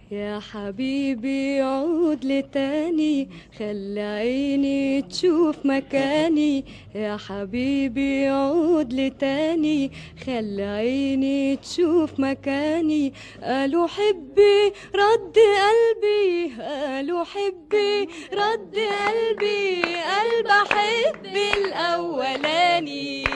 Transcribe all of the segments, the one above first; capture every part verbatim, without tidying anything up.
يا حبيبي عود لتاني، خلي عيني تشوف مكاني. يا حبيبي عود لتاني، خلي عيني تشوف مكاني. قالوا حبي رد قلبي، قالوا حبي رد قلبي، قلب أحب الأولاني.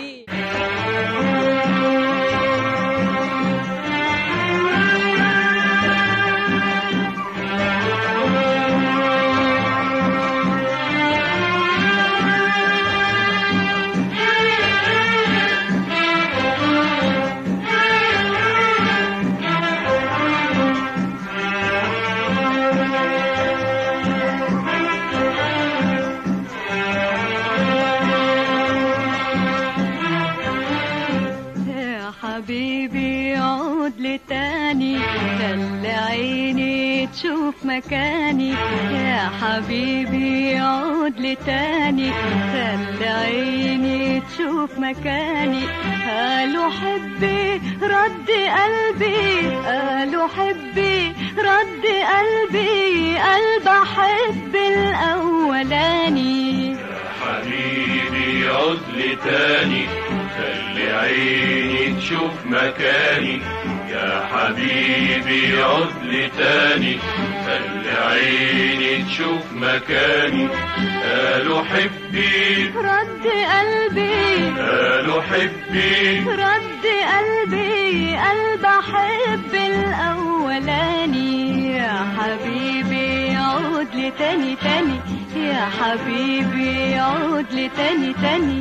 حبيبي عود لتاني، خلي عيني تشوف مكاني. يا حبيبي عود لتاني، خلي عيني تشوف مكاني. قالوا حبي رد قلبي، قالوا حبي رد قلبي، قلب أحب الأولاني. يا حبيبي عود لتاني، خلي عيني تشوف مكاني. يا حبيبي عود لتاني، خلي عيني تشوف مكاني. قالوا حبي رد قلبي، قالوا حبي رد قلبي، قلب أحب الأولاني. يا حبيبي عود لتاني تاني، يا حبيبي عود لتاني تاني.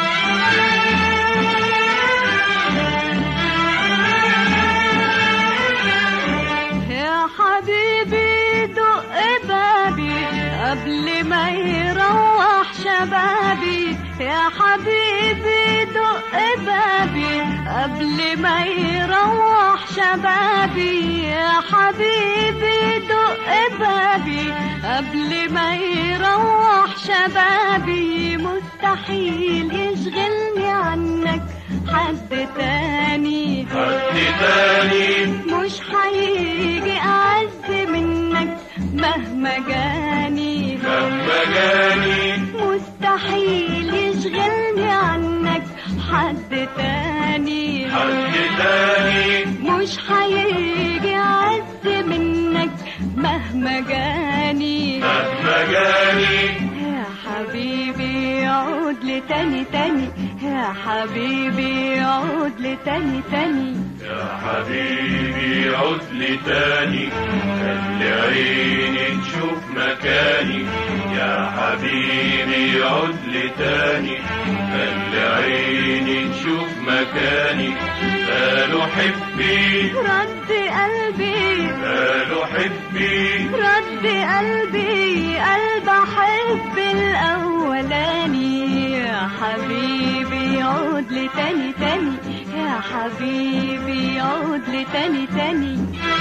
يا حبيبي دق بابي قبل ما يروح شبابي. يا حبيبي دق بابي قبل ما يروح شبابي. يا حبيبي دق بابي قبل ما يروح شبابي. مستحيل يشغلني عنك حد تاني، حد تاني مش هيجي أعز منك مهما جاني، مهما جاني. مستحيل يشغلني عنك حد تاني، حد تاني مش هيجي أعز منك مهما جاني، مهما جاني. يا حبيبي عود لتاني تاني، يا حبيبي عود لتاني تاني. يا حبيبي عود لتاني، خلي عيني تشوف مكاني. يا حبيبي عود لتاني، خلي عيني تشوف مكاني. قالوا حبي رد قلبي، قالوا حبي رد قلبي، قلب أحب الأولاني. يا حبيبي عود لتاني تاني، يا حبيبي عود لتاني تاني.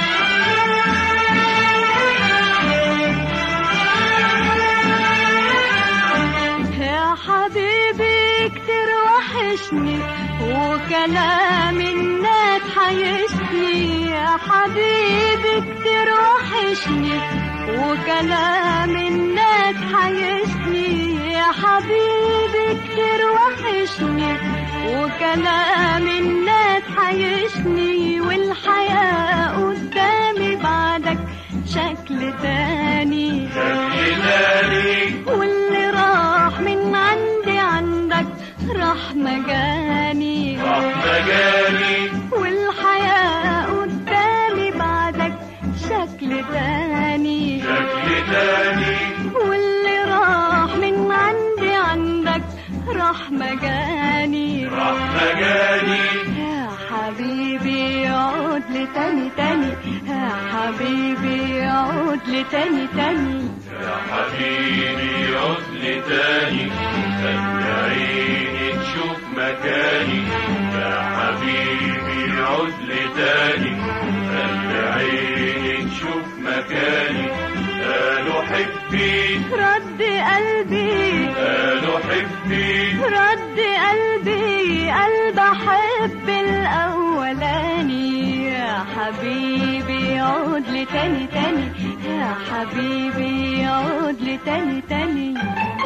يا حبيبي كتير وحشني وكلام الناس حيشني. يا حبيبي كتير وحشني وكلام الناس حيشني. يا حبيبي كتير وحشني وكلام الناس حيشني. والحياة قدامي بعدك شكل تاني، شكل تاني. واللي راح من عندي عندك راح مجاني، راح مجاني. والحياة قدامي بعدك شكل تاني، شكل تاني. واللي راح من عندي عندك راح مجاني، راح مجاني. يا حبيبي عود لتاني تاني، يا حبيبي عود لتاني تاني. يا حبيبي عود لتاني، خلي عيني تشوف مكاني. يا حبيبي عود لتاني، خلي عيني تشوف مكاني. قالوا حبي رد قلبي، قالوا حبي رد قلبي، قلب أحب الأولاني. يا حبيبي عود لي تاني تاني يا حبيبي عود لي تاني تاني.